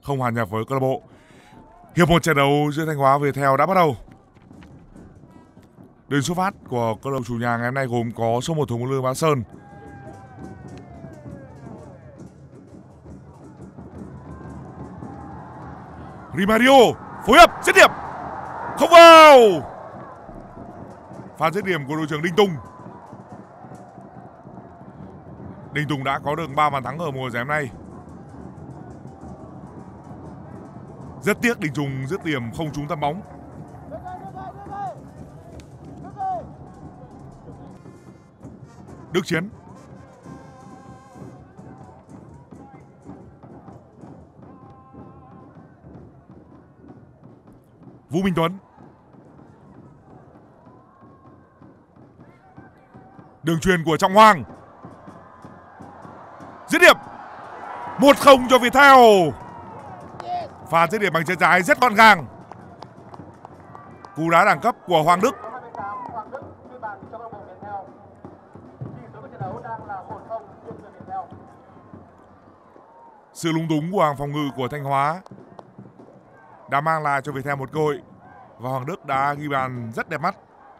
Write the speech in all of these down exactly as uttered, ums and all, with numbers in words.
không hòa nhập với câu lạc bộ. Hiệp một trận đấu giữa Thanh Hóa và Viettel đã bắt đầu. Đường xuất phát của câu lạc bộ chủ nhà ngày hôm nay gồm có số một thủ môn Lương Bá Sơn, Rimario phối hợp dứt điểm không vào. Pha dứt điểm của đội trưởng Đinh Tùng. Đinh Tùng đã có được ba bàn thắng ở mùa giải hôm nay. Rất tiếc Đinh Tùng dứt điểm không trúng tầm bóng. Đức Chiến. Vũ Minh Tuấn. Đường truyền của Trọng Hoàng. Dứt điểm một không cho Viettel. Pha dứt điểm bằng chân trái rất gọn gàng. Cú đá đẳng cấp của Hoàng Đức. Sự lúng túng của hàng phòng ngự của Thanh Hóa đã mang lại cho Viettel một cơ hội và Hoàng Đức đã ghi bàn rất đẹp mắt.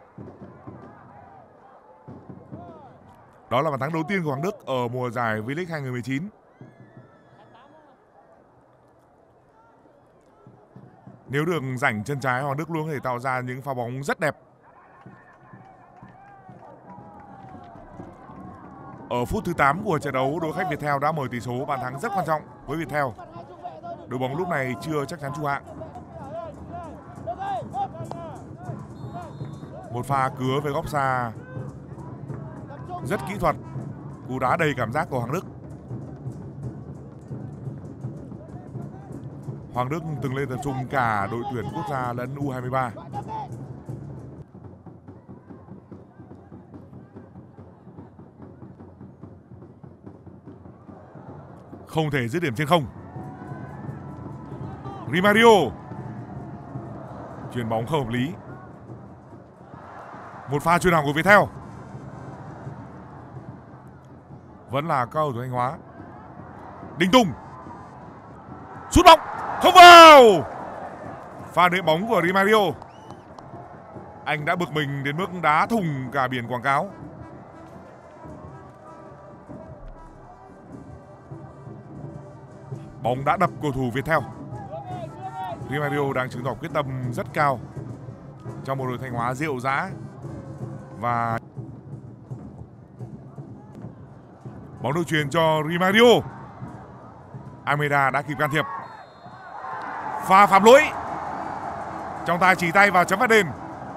Đó là bàn thắng đầu tiên của Hoàng Đức ở mùa giải V-League hai không một chín. Nếu được rảnh chân trái, Hoàng Đức luôn có thể tạo ra những pha bóng rất đẹp. Ở phút thứ tám của trận đấu, đội khách Viettel đã mở tỷ số bàn thắng rất quan trọng với Viettel. Đội bóng lúc này chưa chắc chắn trụ hạng. Một pha cứa về góc xa rất kỹ thuật, cú đá đầy cảm giác của Hoàng Đức. Hoàng Đức từng lên tập trung cả đội tuyển quốc gia lẫn U hai mươi ba. Không thể dứt điểm trên không. Rimario. Chuyền bóng không hợp lý. Một pha chuyền hỏng của Viettel. Vẫn là các cầu thủ Thanh Hóa. Đinh Tùng. Sút bóng không vào. Pha đệm bóng của Rimario. Anh đã bực mình đến mức đá thùng cả biển quảng cáo. Bóng đã đập cầu thủ Viettel. Rimario đang chứng tỏ quyết tâm rất cao trong một đội Thanh Hóa rệu rã. Và bóng được truyền cho Rimario. Almeida đã kịp can thiệp. Pha phạm lỗi. Trọng tài chỉ tay vào chấm phạt đền.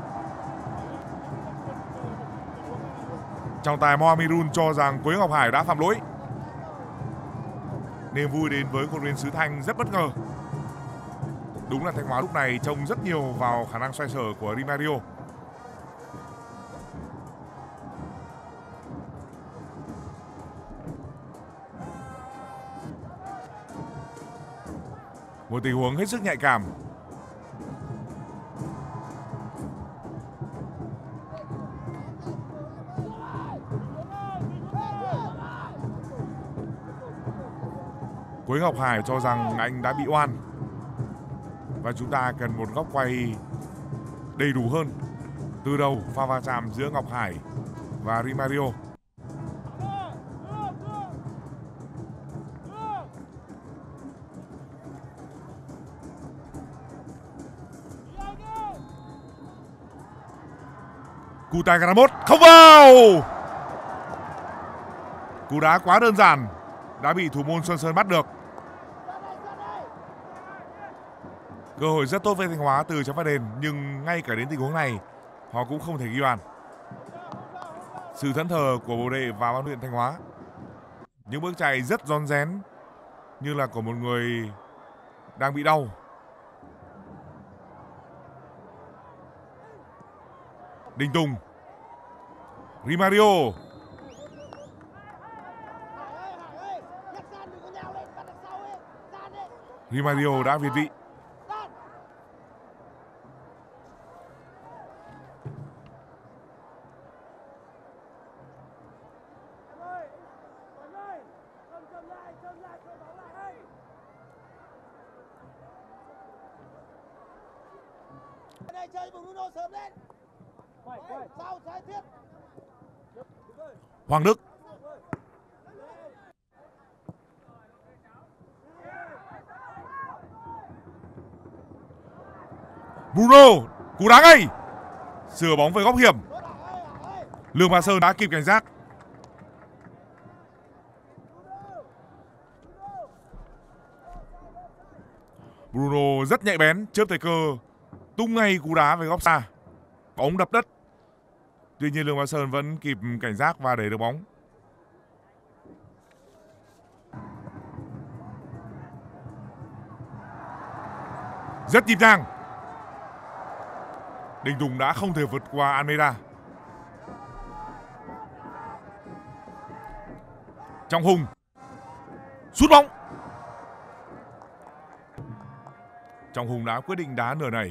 Trọng tài Mohamirun cho rằng Quế Ngọc Hải đã phạm lỗi. Niềm vui đến với cổ viên xứ Thanh rất bất ngờ. Đúng là Thanh Hóa lúc này trông rất nhiều vào khả năng xoay sở của Rimario. Một tình huống hết sức nhạy cảm. Quế Ngọc Hải cho rằng anh đã bị oan và chúng ta cần một góc quay đầy đủ hơn. Từ đầu pha va chạm giữa Ngọc Hải và Rimario. Cú tay Garamot không vào. Cú đá quá đơn giản đã bị thủ môn Xuân Sơn bắt được. Cơ hội rất tốt với Thanh Hóa từ chấm phạt đền, nhưng ngay cả đến tình huống này họ cũng không thể ghi bàn. Sự thẫn thờ của Bồ Đệ và ban huấn luyện Thanh Hóa. Những bước chạy rất rón rén như là của một người đang bị đau. Đinh Tùng. Rimario. Rimario đã việt vị. Hoàng Đức. Bruno, cú đá ngay. Sửa bóng về góc hiểm. Lương Văn Sơn đã kịp cảnh giác. Bruno rất nhạy bén, chớp thời cơ, tung ngay cú đá về góc xa. Bóng đập đất. Tuy nhiên Lương Văn Sơn vẫn kịp cảnh giác và để được bóng. Rất nhịp nhàng. Đình Tùng đã không thể vượt qua Almeida. Trọng Hùng sút bóng. Trọng Hùng đã quyết định đá nửa này.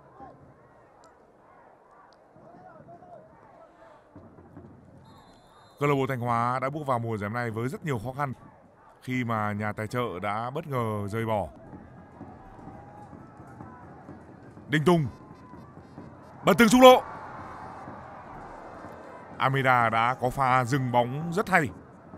Câu lạc bộ Thanh Hóa đã bước vào mùa giải này với rất nhiều khó khăn khi mà nhà tài trợ đã bất ngờ rời bỏ. Đình Tùng bật tường trung lộ. Almeida đã có pha dừng bóng rất hay.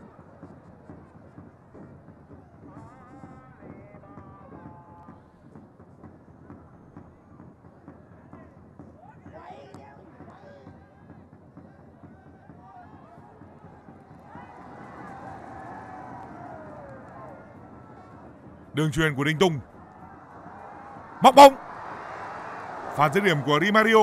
Đường chuyền của Đình Tùng. Móc bóng. Pha dứt điểm của Di Mario.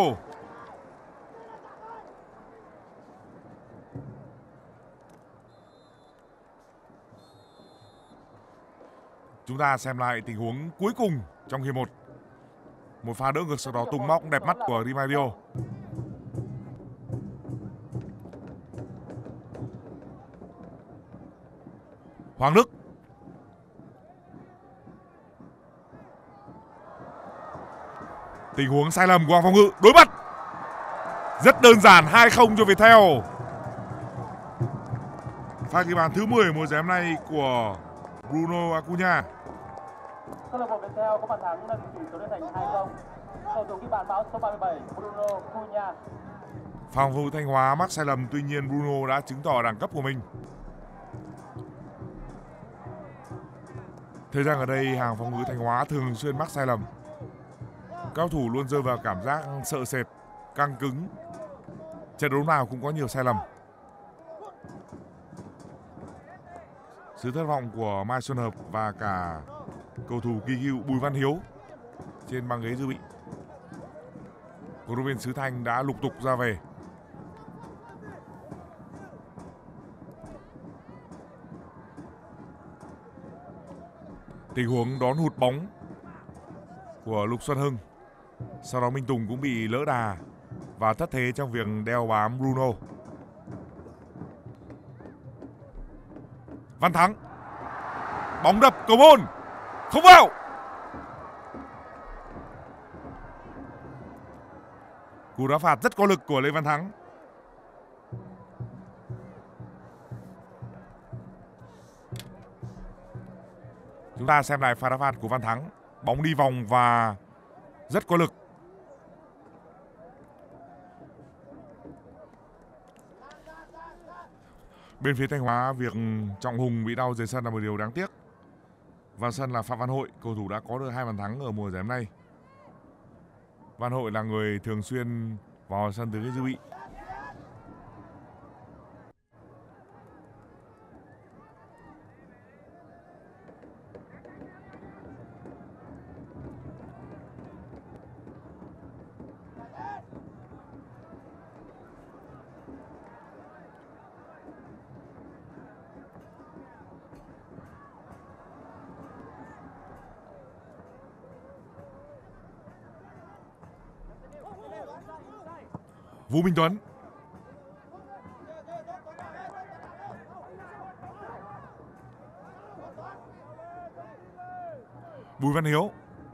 Chúng ta xem lại tình huống cuối cùng trong hiệp một. Một pha đỡ ngược sau đó tung móc đẹp mắt của Di Mario. Hoàng Đức. Tình huống sai lầm của hàng phòng ngự, đối mặt. Rất đơn giản, hai không cho Viettel. Pha ghi bàn thứ mười mùa giải hôm nay của Bruno Acuna. Câu lạc bộ Viettel có bàn thắng nâng tỷ số lên thành hai không. Cầu thủ ghi bàn báo số ba mươi bảy Bruno Acuna. Phòng thủ Thanh Hóa mắc sai lầm, tuy nhiên Bruno đã chứng tỏ đẳng cấp của mình. Thời gian ở đây hàng phòng ngự Thanh Hóa thường xuyên mắc sai lầm. Cao thủ luôn rơi vào cảm giác sợ sệt, căng cứng. Trận đấu nào cũng có nhiều sai lầm. Sự thất vọng của Mai Xuân Hợp và cả cầu thủ kỳ cựu Bùi Văn Hiếu trên băng ghế dự bị. Cổ động viên xứ Thanh đã lục tục ra về. Tình huống đón hụt bóng của Lục Xuân Hưng. Sau đó Minh Tùng cũng bị lỡ đà và thất thế trong việc đeo bám Bruno. Văn Thắng. Bóng đập cầu môn. Không vào. Cú đá phạt rất có lực của Lê Văn Thắng. Chúng ta xem lại pha đá phạt của Văn Thắng. Bóng đi vòng và rất có lực. Bên phía Thanh Hóa, việc Trọng Hùng bị đau rời sân là một điều đáng tiếc. Vào sân là Phạm Văn Hội, cầu thủ đã có được hai bàn thắng ở mùa giải hôm nay. Văn Hội là người thường xuyên vào sân từ ghế dự bị. Vũ Minh Tuấn. Bùi Văn Hiếu.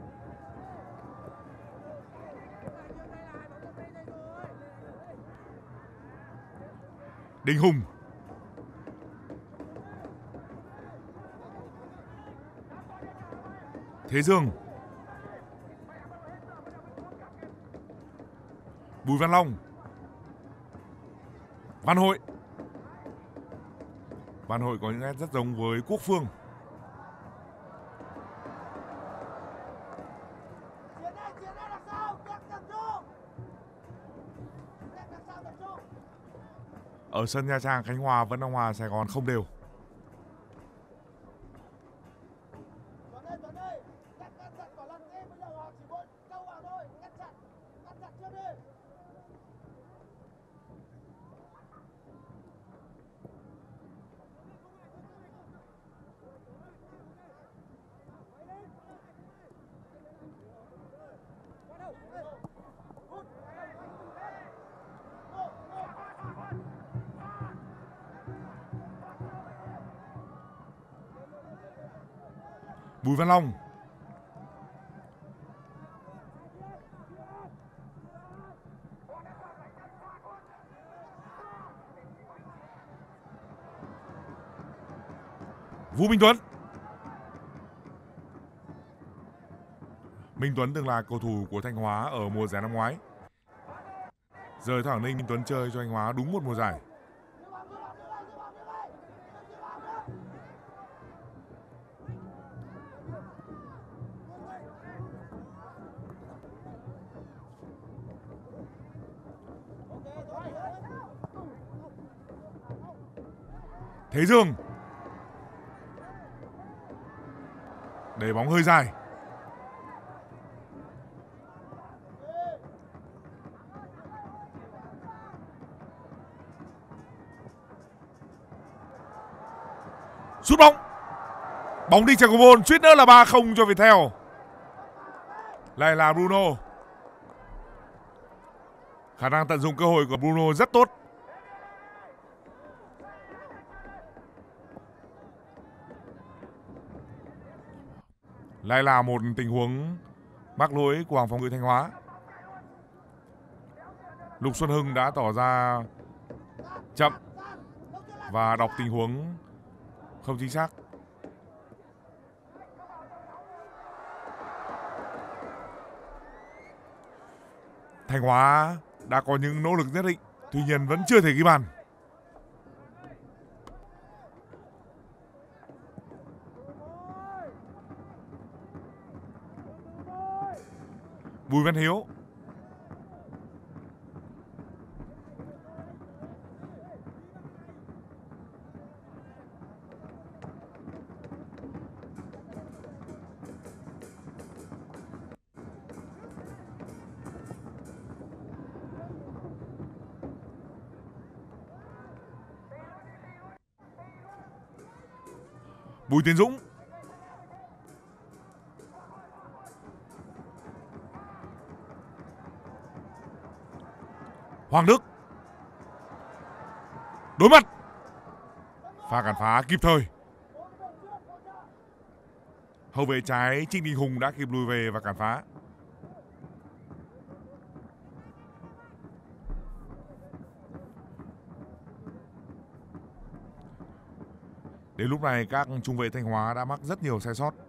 Đình Hùng. Thế Dương. Bùi Văn Long. Văn Hội. Văn Hội có những nét rất giống với Quốc Phương. Ở sân Nha Trang, Khánh Hòa vẫn đang hòa Sài Gòn không đều. Bùi Văn Long. Vũ Minh Tuấn. Minh Tuấn từng là cầu thủ của Thanh Hóa ở mùa giải năm ngoái. Rời Thảo Ninh, Minh Tuấn chơi cho Thanh Hóa đúng một mùa giải. Thế Dương. Để bóng hơi dài. Sút bóng. Bóng đi chạm cầu môn, suýt nữa là ba không cho Viettel. Lại là Bruno. Khả năng tận dụng cơ hội của Bruno rất tốt. Lại là một tình huống mắc lỗi của hàng phòng ngự Thanh Hóa. Lục Xuân Hưng đã tỏ ra chậm và đọc tình huống không chính xác. Thanh Hóa đã có những nỗ lực nhất định, tuy nhiên vẫn chưa thể ghi bàn. Bùi Văn Hiếu. Bùi Tiến Dũng. Hoàng Đức. Đối mặt. Pha cản phá kịp thời. Hậu vệ trái Trịnh Đình Hùng đã kịp lùi về và cản phá. Đến lúc này các trung vệ Thanh Hóa đã mắc rất nhiều sai sót.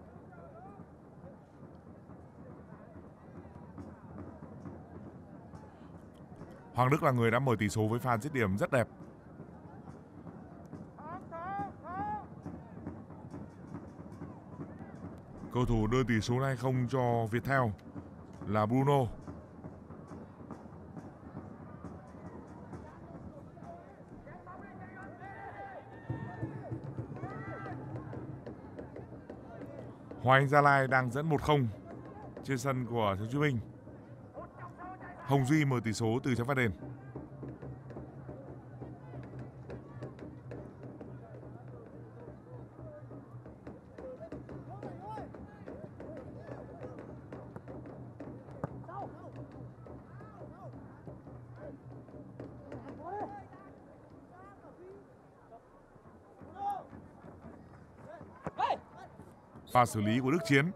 Hoàng Đức là người đã mở tỷ số với pha dứt điểm rất đẹp. Cầu thủ đưa tỷ số hai không cho Viettel là Bruno. Hoàng Anh Gia Lai đang dẫn một không trên sân của Thành phố Hồ Chí Minh. Hồng Duy mở tỷ số từ trái phạt đền. Pha xử lý của Đức Chiến.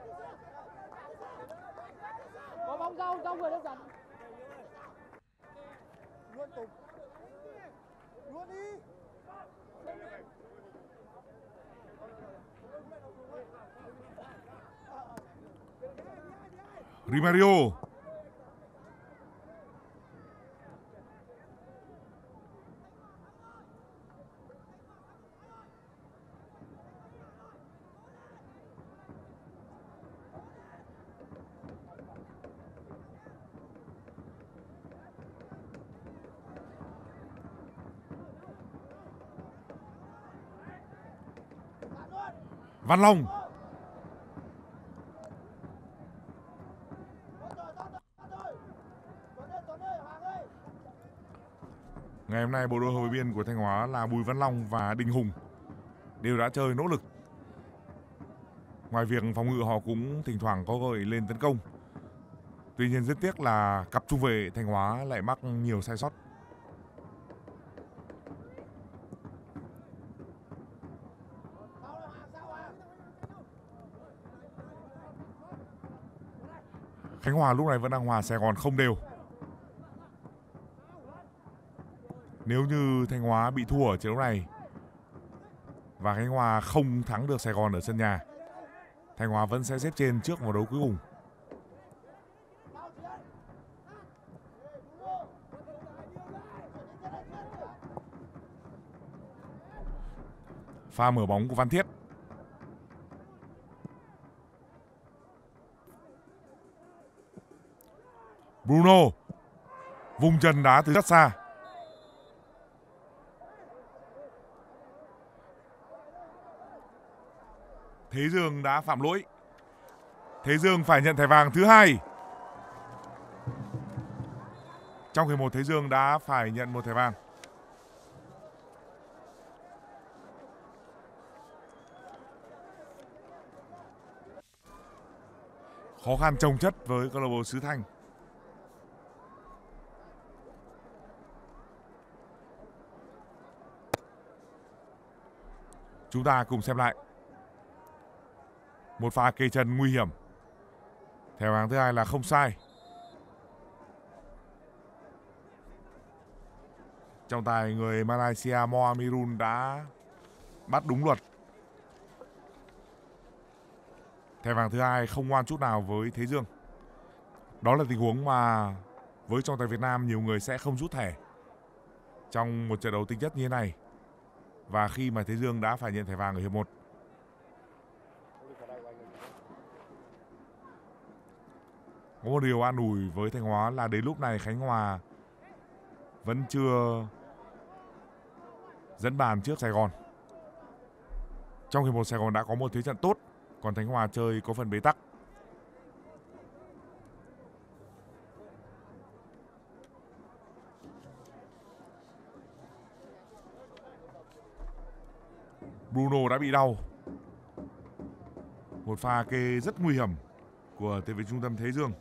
Có bóng rau, rau người đang dẫn. Luôn tục. Luôn đi. Rimario. Văn Long. Ngày hôm nay bộ đôi hậu vệ biên của Thanh Hóa là Bùi Văn Long và Đình Hùng đều đã chơi nỗ lực. Ngoài việc phòng ngự họ cũng thỉnh thoảng có cơ hội lên tấn công. Tuy nhiên rất tiếc là cặp trung vệ Thanh Hóa lại mắc nhiều sai sót. Khánh Hòa lúc này vẫn đang hòa Sài Gòn không đều. Nếu như Thanh Hóa bị thua ở trận đấu này và Khánh Hòa không thắng được Sài Gòn ở sân nhà, Thanh Hóa vẫn sẽ xếp trên trước vòng đấu cuối cùng. Pha mở bóng của Văn Thiết. Bruno vùng chân đá từ rất xa. Thế Dương đã phạm lỗi. Thế Dương phải nhận thẻ vàng thứ hai. Trong hiệp một Thế Dương đã phải nhận một thẻ vàng. Khó khăn chồng chất với câu lạc bộ xứ Thanh. Chúng ta cùng xem lại. Một pha kê chân nguy hiểm. Thẻ vàng thứ hai là không sai. Trọng tài người Malaysia Mo Amirul đã bắt đúng luật. Thẻ vàng thứ hai không ngoan chút nào với Thế Dương. Đó là tình huống mà với trọng tài Việt Nam nhiều người sẽ không rút thẻ trong một trận đấu tính chất như thế này. Và khi mà Thế Dương đã phải nhận thẻ vàng ở hiệp một. Có một điều an ủi với Thanh Hóa là đến lúc này Khánh Hòa vẫn chưa dẫn bàn trước Sài Gòn. Trong hiệp một Sài Gòn đã có một thế trận tốt, còn Thanh Hòa chơi có phần bế tắc. Bruno đã bị đau. Một pha kê rất nguy hiểm của tiền vệ trung tâm Thế Dương.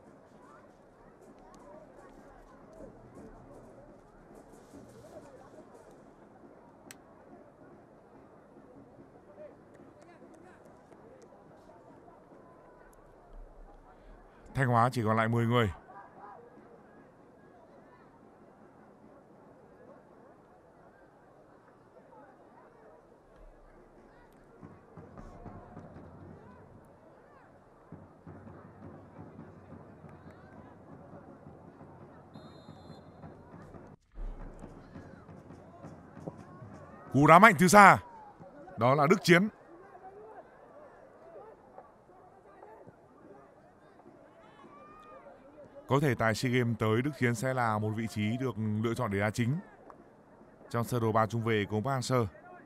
Thanh Hóa chỉ còn lại mười người. Cú đá mạnh từ xa. Đó là Đức Chiến. Có thể tại SEA Games tới Đức Chiến sẽ là một vị trí được lựa chọn để đá chính trong sơ đồ ba trung vệ của Park Hang-seo.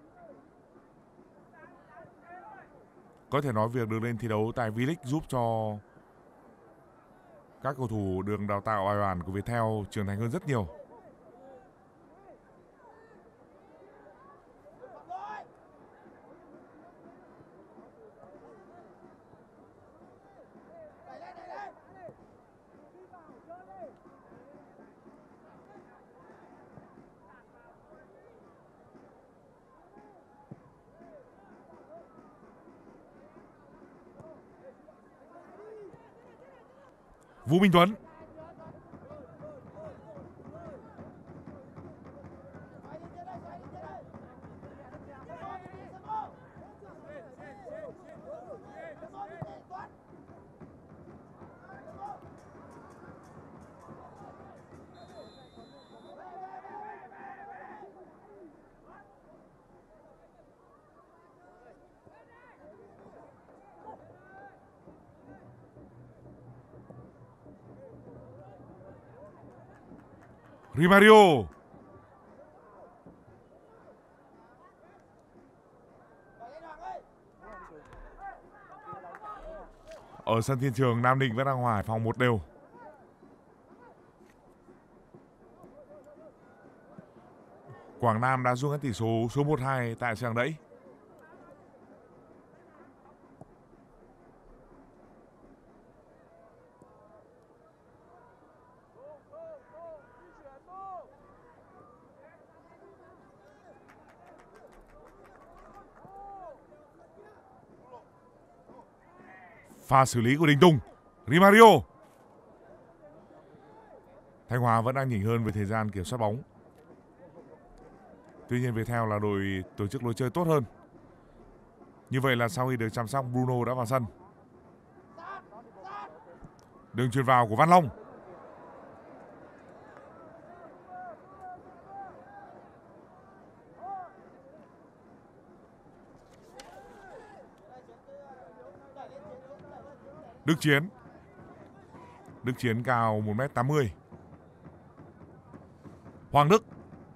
Có thể nói việc được lên thi đấu tại V-League giúp cho các cầu thủ được đào tạo bài bản của Viettel trưởng thành hơn rất nhiều. Vũ Minh Tuấn. Rimario. ở sân Thiên Trường, Nam Định vẫn đang hòa Hải Phòng một đều. Quảng Nam đã rút ngắn tỷ số số một hai tại sân đẫy. Pha xử lý của Đình Tùng, Rimario. Thanh Hóa vẫn đang nhỉnh hơn về thời gian kiểm soát bóng. Tuy nhiên Viettel là đội tổ chức lối chơi tốt hơn. Như vậy là sau khi được chăm sóc, Bruno đã vào sân. Đường chuyền vào của Văn Long. Đức Chiến. Đức Chiến cao một mét tám mươi. Hoàng Đức.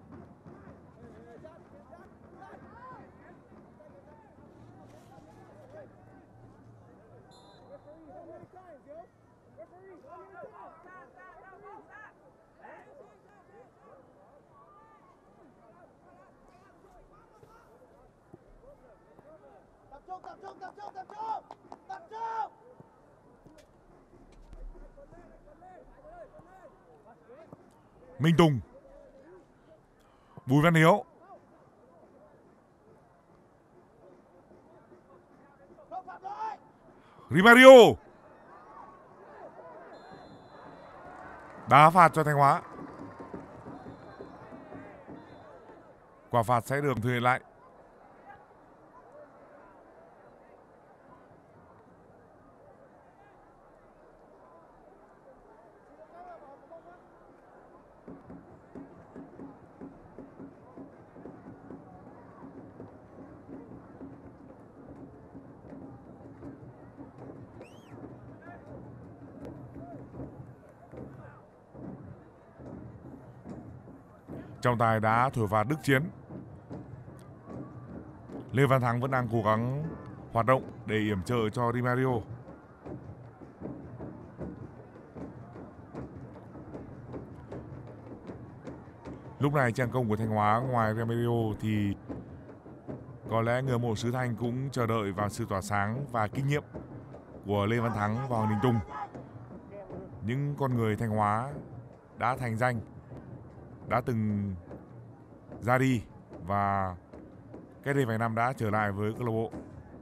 Minh Tùng. Bùi Văn Hiếu. Rimario. Đá phạt cho Thanh Hóa. Quả phạt sẽ được thực hiện lại. Trọng tài đã thổi phạt Đức Chiến. Lê Văn Thắng vẫn đang cố gắng hoạt động để yểm trợ cho Rimario. Lúc này trang công của Thanh Hóa ngoài Rimario thì có lẽ người hâm mộ xứ Thanh cũng chờ đợi vào sự tỏa sáng và kinh nghiệm của Lê Văn Thắng và Hoàng Đình Tùng. Những con người Thanh Hóa đã thành danh, đã từng ra đi và cách đây vài năm đã trở lại với câu lạc bộ.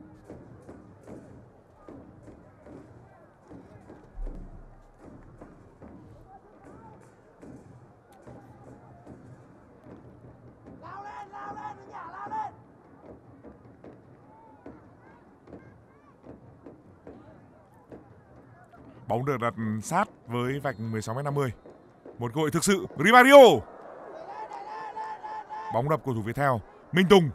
Bóng được đặt sát với vạch mười sáu mét năm mươi. Một cơ hội thực sự. Rimario. Bóng đập cầu thủ Viettel. Minh Tùng.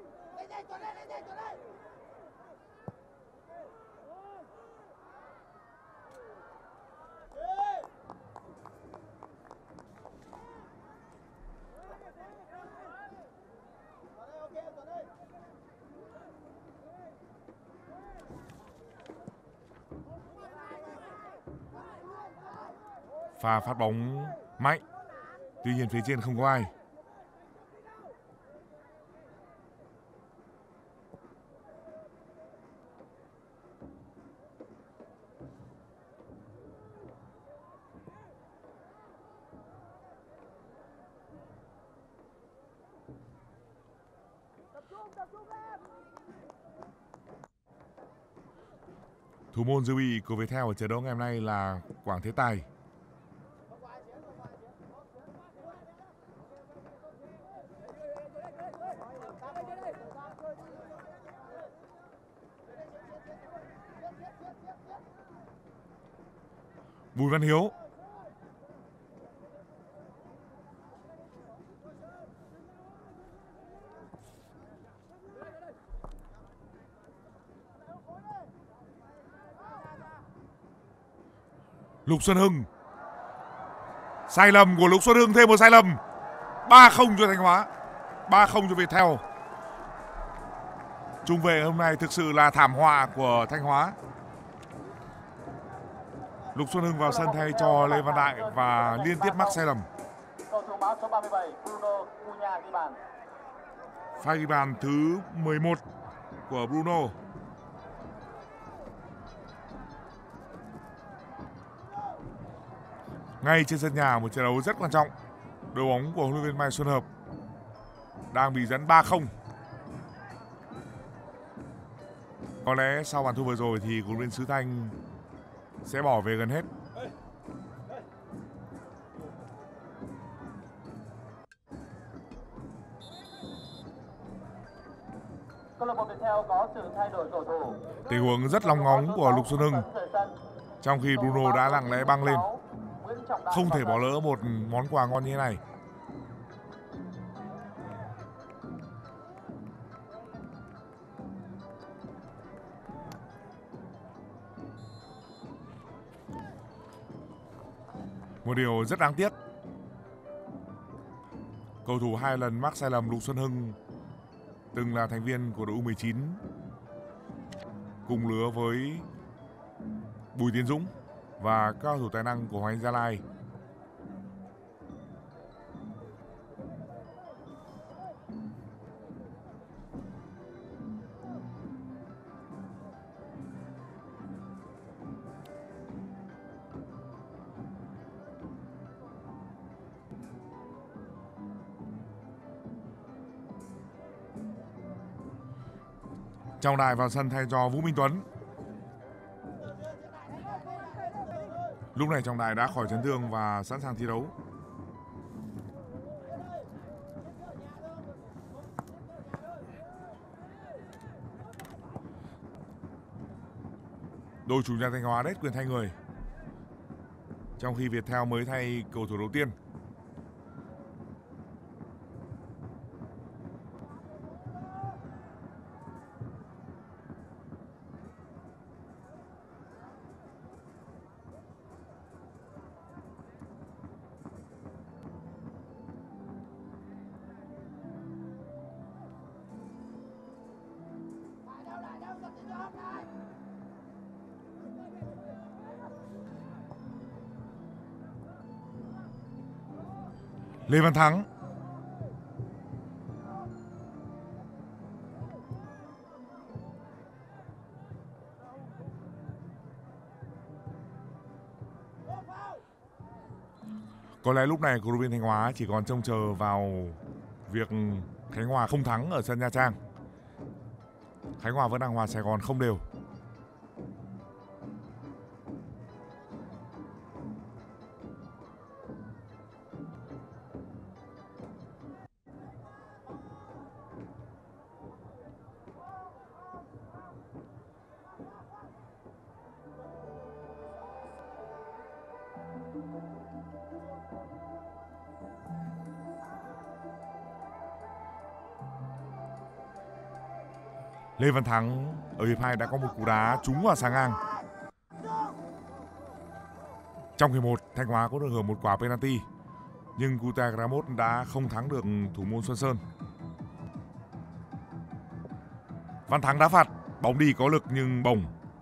Pha phát bóng mạnh. Tuy nhiên phía trên không có ai. Thủ môn dự bị của Viettel ở trận đấu ngày hôm nay là Quảng Thế Tài. Bùi Văn Hiếu. Lục Xuân Hưng. Sai lầm của Lục Xuân Hưng, thêm một sai lầm. ba không cho Thanh Hóa, ba không cho Viettel. Trung vệ hôm nay thực sự là thảm họa của Thanh Hóa. Lục Xuân Hưng vào sân thay cho Lê Văn Đại và liên tiếp mắc sai lầm. Cầu thủ áo số ba mươi bảy Bruno Cunha ghi bàn. Pha ghi bàn thứ mười một của Bruno. Ngay trên sân nhà, một trận đấu rất quan trọng. Đội bóng của huấn luyện viên Mai Xuân Hợp đang bị dẫn ba không. Có lẽ sau bàn thua vừa rồi thì huấn luyện viên Xứ Thanh sẽ bỏ về gần hết. Câu lạc bộ Viettel có sự thay đổi cầu thủ. Tình huống rất long ngóng của Lục Xuân Hưng, trong khi Bruno đã lặng lẽ băng lên. Không thể bỏ lỡ một món quà ngon như thế này. Một điều rất đáng tiếc, cầu thủ hai lần mắc sai lầm Lục Xuân Hưng từng là thành viên của đội U mười chín cùng lứa với Bùi Tiến Dũng và các cầu thủ tài năng của Hoàng Anh Gia Lai. Trọng Đại vào sân thay cho Vũ Minh Tuấn. Lúc này Trọng Đại đã khỏi chấn thương và sẵn sàng thi đấu. Đội chủ nhà Thanh Hóa hết quyền thay người, trong khi Viettel mới thay cầu thủ đầu tiên. Lê Văn Thắng. Có lẽ lúc này cổ động viên Thanh Hóa chỉ còn trông chờ vào việc Khánh Hòa không thắng ở sân Nha Trang. Khánh Hòa vẫn đang hòa Sài Gòn không đều. Lê Văn Thắng ở hiệp hai đã có một cú đá trúng vào xà ngang. Trong hiệp một, Thanh Hóa có được hưởng một quả penalty, nhưng Guta Gramot đã không thắng được thủ môn Xuân Sơn. Văn Thắng đá phạt, bóng đi có lực nhưng bổng.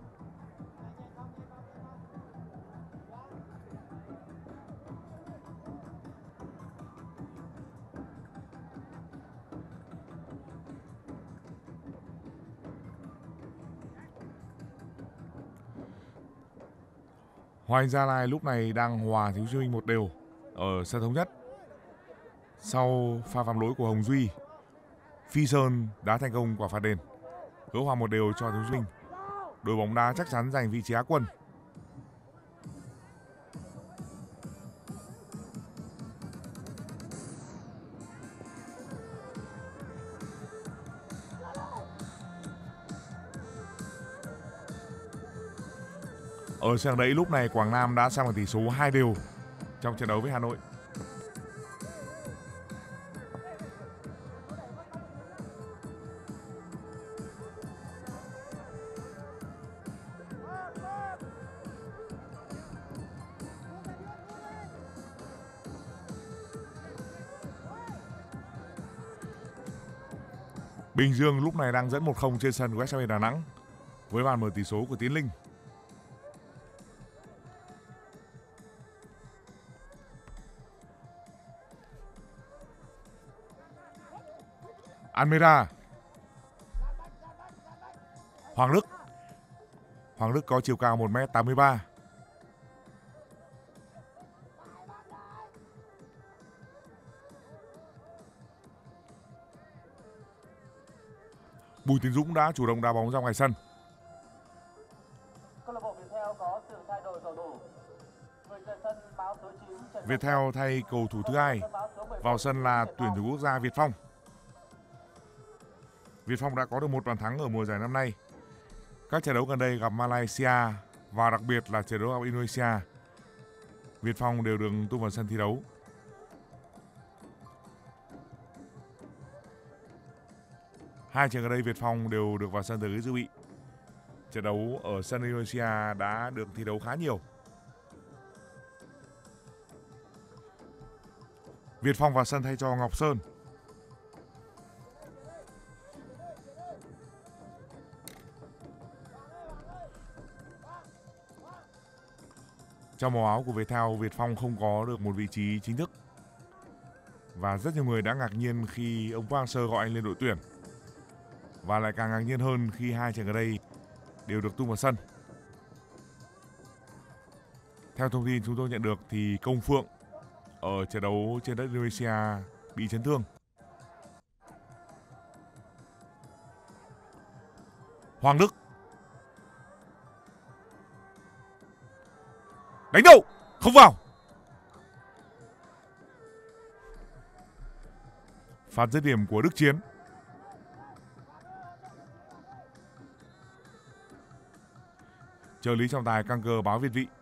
Hoàng Anh Gia Lai lúc này đang hòa Thành phố Hồ Chí Minh một đều ở sân Thống Nhất. Sau pha phạm lỗi của Hồng Duy, Phi Sơn đã thành công quả phạt đền, gỡ hòa một đều cho Thành phố Hồ Chí Minh. Đội bóng đá chắc chắn giành vị trí Á quân. Ở sân đấy lúc này Quảng Nam đã sang bằng tỷ số hai đều trong trận đấu với Hà Nội. Bình Dương lúc này đang dẫn một không trên sân của ét xê Đà Nẵng với bàn mở tỷ số của Tiến Linh. Almeida. Hoàng Đức. Hoàng Đức có chiều cao một mét tám mươi ba. Bùi Tiến Dũng đã chủ động đá bóng ra ngoài sân. Câu lạc bộ Viettel có sự thay đổi cầu thủ. Người rời sân báo số chín Trần Viettel thay cầu thủ thứ hai. Vào sân là tuyển thủ quốc gia Việt Phong. Việt Phong đã có được một bàn thắng ở mùa giải năm nay. Các trận đấu gần đây gặp Malaysia và đặc biệt là trận đấu gặp Indonesia, Việt Phong đều được tung vào sân thi đấu. Hai trận gần đây Việt Phong đều được vào sân từ ghế dự bị. Trận đấu ở sân Indonesia đã được thi đấu khá nhiều. Việt Phong vào sân thay cho Ngọc Sơn. Trong màu áo của Viettel, Việt Phong không có được một vị trí chính thức. Và rất nhiều người đã ngạc nhiên khi ông Park Hang-seo gọi anh lên đội tuyển. Và lại càng ngạc nhiên hơn khi hai trận gần đây đều được tung vào sân. Theo thông tin chúng tôi nhận được thì Công Phượng ở trận đấu trên đất Indonesia bị chấn thương. Hoàng Đức. Đánh đầu, không vào. Phạt dứt điểm của Đức Chiến. Trợ lý trọng tài căng cờ báo việt vị.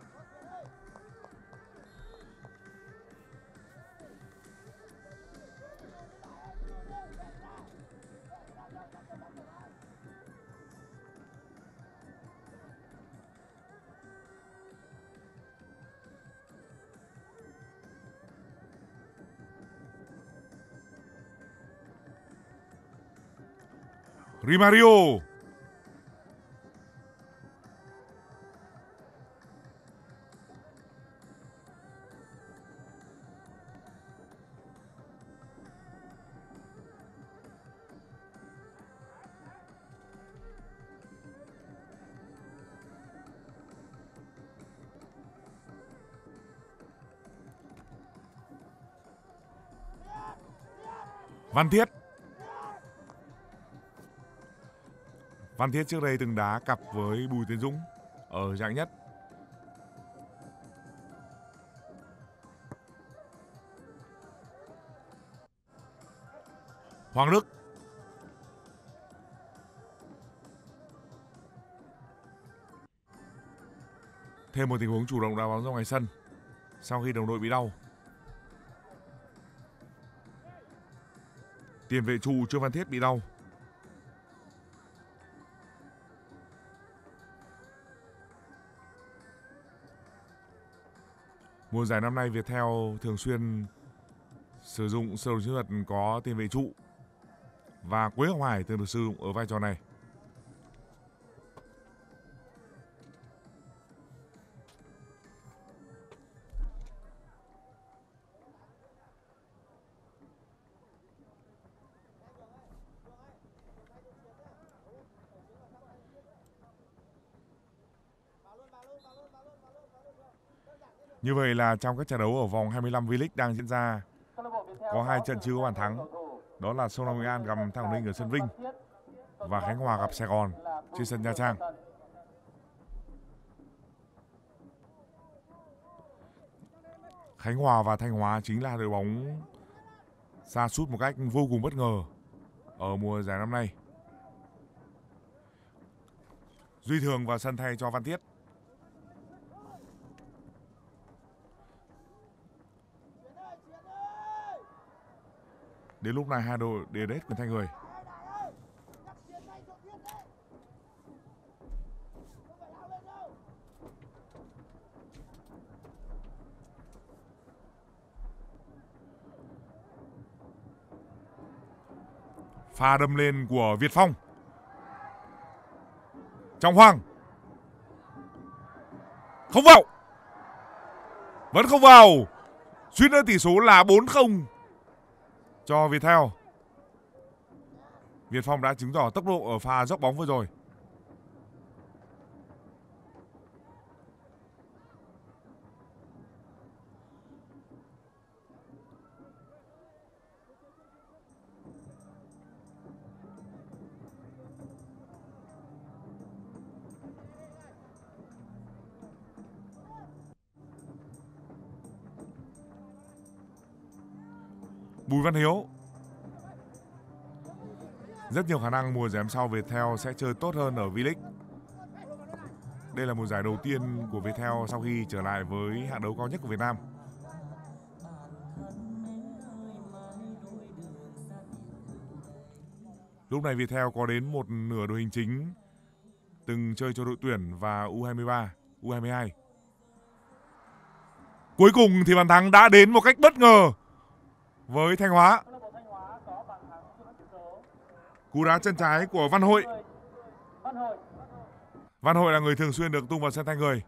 Rimario. Văn Thiết. Văn Thiết trước đây từng đá cặp với Bùi Tiến Dũng ở dạng nhất. Hoàng Đức. Thêm một tình huống chủ động đá bóng ra ngoài sân sau khi đồng đội bị đau. Tiền vệ trụ Trương Văn Thiết bị đau. Mùa giải năm nay Viettel thường xuyên sử dụng sơ đồ chiến thuật có tiền vệ trụ và Quế Ngọc Hải thường được sử dụng ở vai trò này. Như vậy là trong các trận đấu ở vòng hai mươi lăm V-League đang diễn ra, có hai trận chưa có bàn thắng. Đó là Sông Lam Nghệ An gặp Thăng Quảng Ninh ở sân Vinh và Khánh Hòa gặp Sài Gòn trên sân Nha Trang. Khánh Hòa và Thanh Hóa chính là đội bóng sa sút một cách vô cùng bất ngờ ở mùa giải năm nay. Duy Thường vào sân thay cho Văn Thiết. Đến lúc này hai đội đều hết quyền thay người. Pha đâm lên của Việt Phong. Trọng Hoàng. Không vào. Vẫn không vào. Suýt nữa tỷ số là bốn không cho Viettel. Việt Phong đã chứng tỏ tốc độ ở pha dốc bóng vừa rồi. Bùi Văn Hiếu. Rất nhiều khả năng mùa giải sau Viettel sẽ chơi tốt hơn ở V-League. Đây là mùa giải đầu tiên của Viettel sau khi trở lại với hạng đấu cao nhất của Việt Nam. Lúc này Viettel có đến một nửa đội hình chính từng chơi cho đội tuyển và U hai mươi ba, U hai mươi hai. Cuối cùng thì bàn thắng đã đến một cách bất ngờ với Thanh Hóa. Cú đá chân trái của Văn Hội. Văn Hội là người thường xuyên được tung vào sân thay người.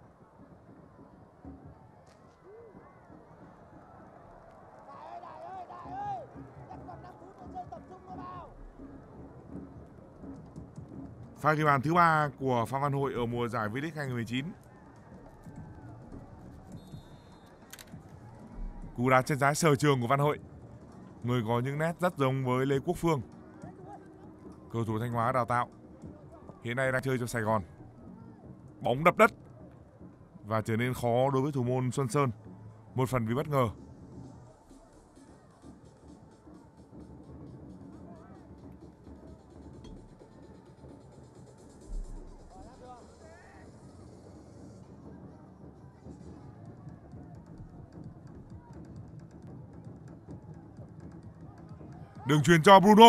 Pha ghi bàn thứ ba của Phạm Văn Hội ở mùa giải V-League hai không một chín. Cú đá chân trái sở trường của Văn Hội, người có những nét rất giống với Lê Quốc Phương, cầu thủ Thanh Hóa đào tạo, hiện nay đang chơi cho Sài Gòn. Bóng đập đất và trở nên khó đối với thủ môn Xuân Sơn, một phần vì bất ngờ. Đường chuyền cho Bruno.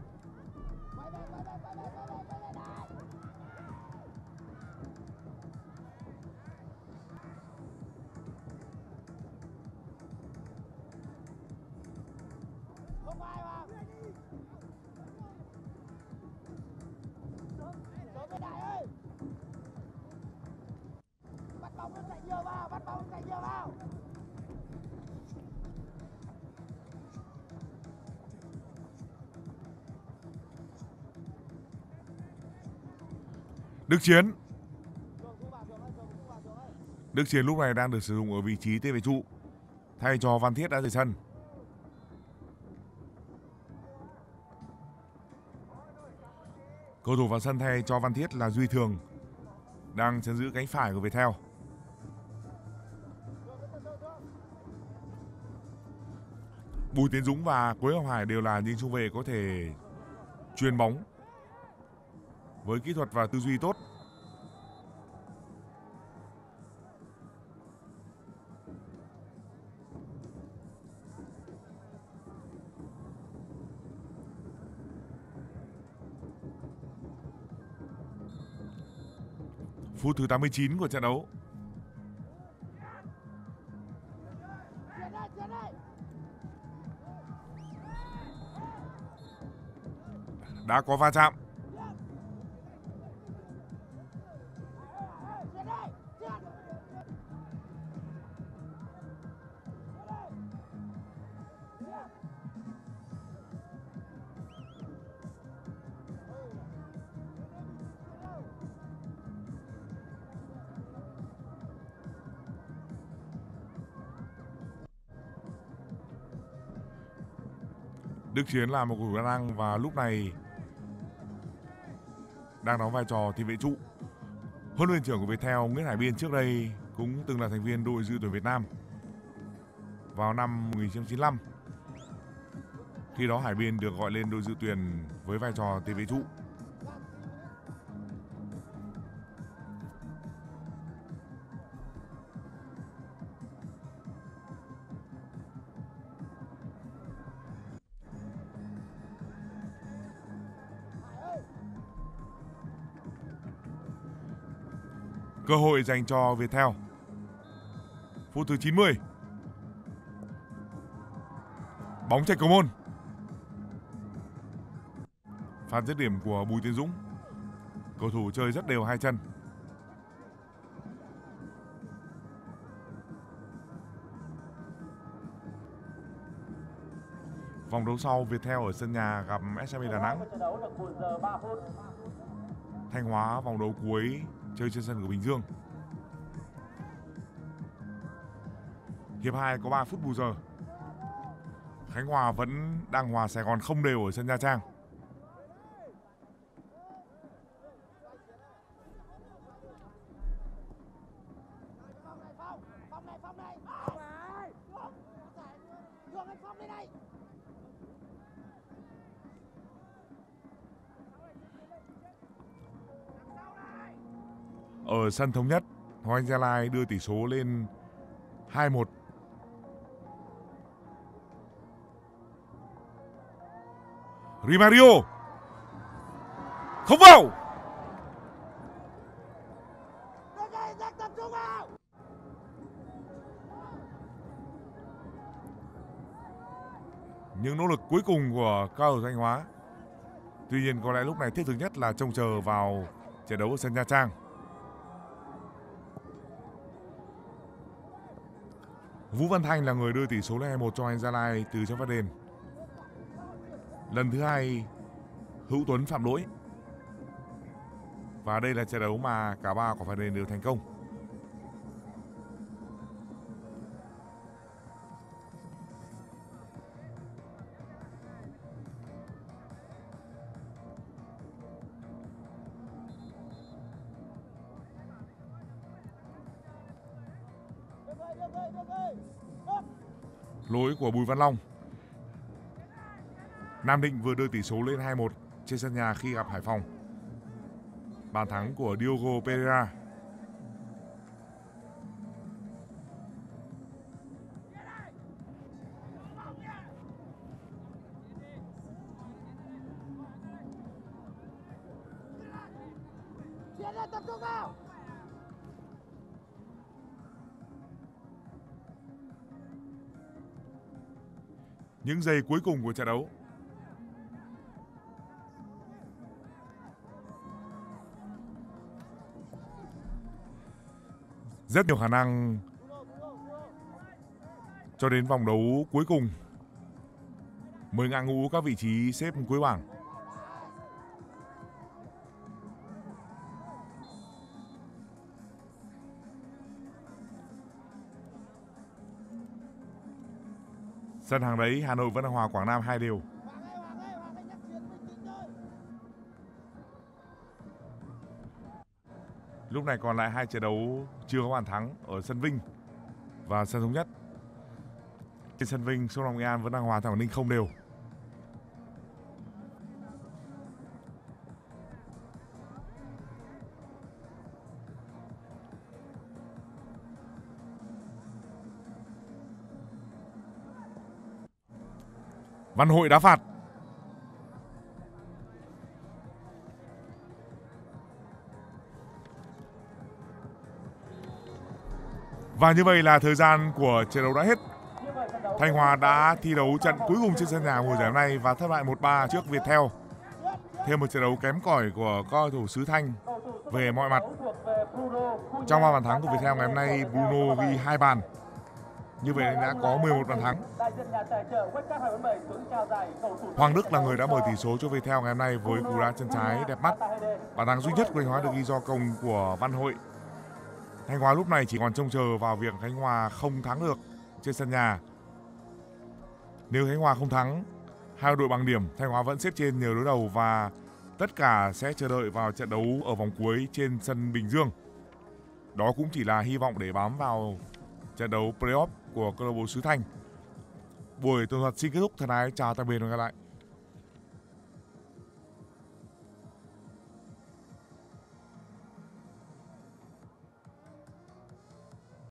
Đức Chiến. Đức Chiến lúc này đang được sử dụng ở vị trí tiền vệ trụ thay cho Văn Thiết đã rời sân. Cầu thủ vào sân thay cho Văn Thiết là Duy Thường, đang chấn giữ cánh phải của Viettel. Bùi Tiến Dũng và Quế Ngọc Hải đều là những trung vệ có thể chuyền bóng với kỹ thuật và tư duy tốt. Phút thứ tám mươi chín của trận đấu. Đã có va chạm. Đức Chiến là một cầu thủ đa năng và lúc này đang đóng vai trò tiền vệ trụ. Huấn luyện trưởng của Viettel Nguyễn Hải Biên trước đây cũng từng là thành viên đội dự tuyển Việt Nam vào năm một nghìn chín trăm chín mươi lăm. Khi đó Hải Biên được gọi lên đội dự tuyển với vai trò tiền vệ trụ. Cơ hội dành cho Viettel. Phút thứ chín mươi. Bóng chạy cầu môn. Pha dứt điểm của Bùi Tiến Dũng. Cầu thủ chơi rất đều hai chân. Vòng đấu sau Viettel ở sân nhà gặp ét xê bê Đà Nẵng. Thanh Hóa vòng đấu cuối chơi trên sân của Bình Dương. Hiệp hai có ba phút bù giờ. Khánh Hòa vẫn đang hòa Sài Gòn không đều ở sân Nha Trang. Ở sân Thống Nhất, Hoàng Anh Gia Lai đưa tỷ số lên hai một. Rimario không vào. Những nỗ lực cuối cùng của cao thủ Thanh Hóa. Tuy nhiên có lẽ lúc này thiết thực nhất là trông chờ vào trận đấu ở sân Nha Trang. Vũ Văn Thanh là người đưa tỷ số lên hai một cho anh Gia Lai từ trong phát đền. Lần thứ hai Hữu Tuấn phạm lỗi. Và đây là trận đấu mà cả ba quả phạt đền đều thành công. Lỗi của Bùi Văn Long. Nam Định vừa đưa tỷ số lên hai một trên sân nhà khi gặp Hải Phòng. Bàn thắng của Diogo Pereira. Những giây cuối cùng của trận đấu. Rất nhiều khả năng cho đến vòng đấu cuối cùng mới ngã ngũ các vị trí xếp cuối bảng. Sân Hàng Đẫy, Hà Nội vẫn đang hòa Quảng Nam hai đều. Lúc này còn lại hai trận đấu chưa có bàn thắng ở sân Vinh và sân Thống Nhất. Trên sân Vinh, Sông Lam Nghệ An vẫn đang hòa Thảo Ninh không đều. Văn Hội đá phạt. Và như vậy là thời gian của trận đấu đã hết. Thanh Hóa đã thi đấu trận cuối cùng trên sân nhà mùa giải hôm nay và thất bại một ba trước Viettel. Thêm một trận đấu kém cỏi của cầu thủ xứ Thanh về mọi mặt. Trong ba bàn thắng của Viettel ngày hôm nay, Bruno ghi hai bàn. Như vậy đã có mười một bàn thắng. Hoàng Đức là người đã mở tỷ số cho Viettel ngày hôm nay với cú đá chân trái đẹp mắt. Bàn thắng duy nhất của Thanh Hóa được ghi do công của Văn Hội. Thanh Hóa lúc này chỉ còn trông chờ vào việc Khánh Hòa không thắng được trên sân nhà. Nếu Khánh Hòa không thắng, hai đội bằng điểm, Thanh Hóa vẫn xếp trên nhờ đối đầu và tất cả sẽ chờ đợi vào trận đấu ở vòng cuối trên sân Bình Dương. Đó cũng chỉ là hy vọng để bám vào trận đấu playoff của câu lạc bộ xứ Thanh. Buổi tường thuật xin kết thúc. Thân ái chào tạm biệt và hẹn gặp lại.